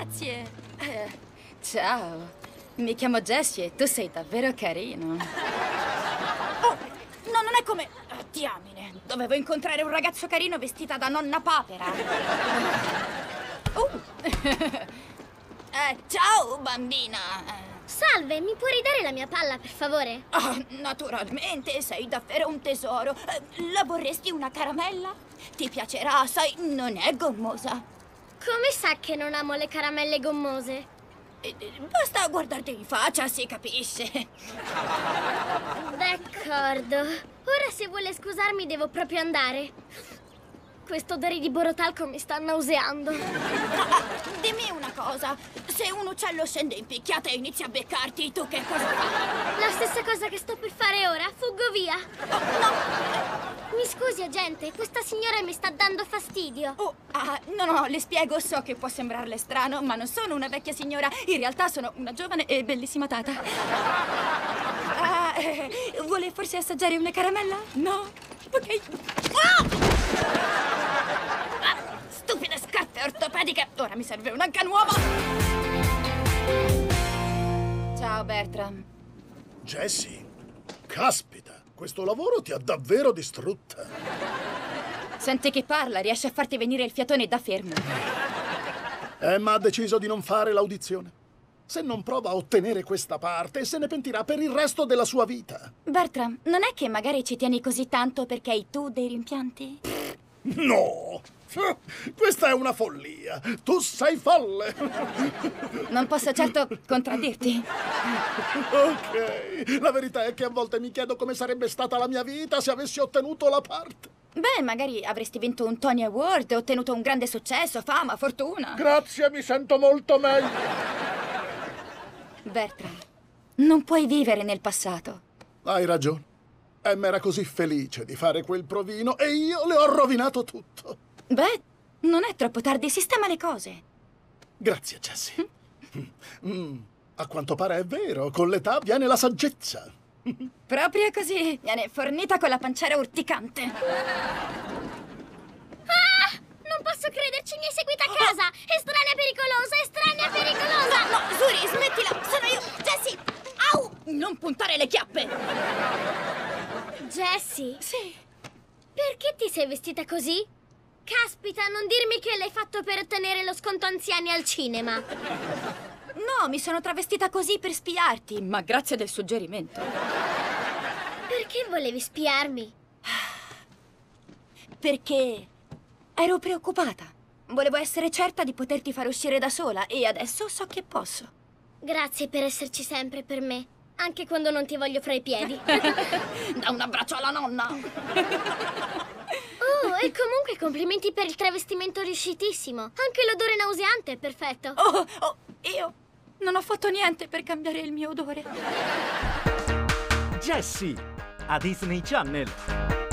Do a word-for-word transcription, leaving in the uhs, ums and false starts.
grazie. Eh, ciao. Mi chiamo Jessie e tu sei davvero carino. Oh, no, non è come... Oh, diamine. Dovevo incontrare un ragazzo carino vestita da nonna papera. Oh. eh, ciao, bambina. Salve, mi puoi ridare la mia palla, per favore? Oh, naturalmente, sei davvero un tesoro. Eh, la vorresti una caramella? Ti piacerà, sai, non è gommosa. Come sa che non amo le caramelle gommose? Eh, basta guardarti in faccia, si capisce. D'accordo. Ora, se vuole scusarmi, devo proprio andare. Questo odore di borotalco mi sta nauseando. Ah, dimmi una cosa. Se un uccello scende in picchiata e inizia a beccarti, tu che cosa fai? La stessa cosa che sto per fare ora. Fuggo via. Oh, no. Mi scusi, agente. Questa signora mi sta dando fastidio. Oh, ah, no, no, le spiego. So che può sembrarle strano, ma non sono una vecchia signora. In realtà sono una giovane e bellissima tata. Ah, eh, vuole forse assaggiare una caramella? No? Ok. Ah! Ah, stupide scarpe ortopediche! Ora mi serve un'anca nuova! Ciao, Bertram. Jessie, caspita, questo lavoro ti ha davvero distrutta. Senti che parla, riesce a farti venire il fiatone da fermo. Emma ha deciso di non fare l'audizione. Se non prova a ottenere questa parte, se ne pentirà per il resto della sua vita. Bertram, non è che magari ci tieni così tanto perché hai tu dei rimpianti? No! Questa è una follia! Tu sei folle! Non posso certo contraddirti. Ok, la verità è che a volte mi chiedo come sarebbe stata la mia vita se avessi ottenuto la parte. Beh, magari avresti vinto un Tony Award, ottenuto un grande successo, fama, fortuna. Grazie, mi sento molto meglio. Bertram, non puoi vivere nel passato. Hai ragione. Emma era così felice di fare quel provino e io le ho rovinato tutto. Beh, non è troppo tardi, sistema le cose. Grazie, Jessie. Mm, a quanto pare è vero, con l'età viene la saggezza. Proprio così, viene fornita con la panciera urticante. Ah! Non posso crederci, mi hai seguita a casa! Estranea pericolosa, estranea pericolosa! No, no, Zuri, smettila! Sono io! Jessie! Au! Non puntare le chiappe! Jessie? Sì. Perché ti sei vestita così? Caspita, non dirmi che l'hai fatto per ottenere lo sconto anziani al cinema. No, mi sono travestita così per spiarti, ma grazie del suggerimento. Perché volevi spiarmi? Perché ero preoccupata. Volevo essere certa di poterti far uscire da sola e adesso so che posso. Grazie per esserci sempre per me, anche quando non ti voglio fra i piedi. Da un abbraccio alla nonna. Oh, e comunque complimenti per il travestimento riuscitissimo. Anche l'odore nauseante è perfetto. Oh, oh, io non ho fatto niente per cambiare il mio odore. Jessie, a Disney Channel.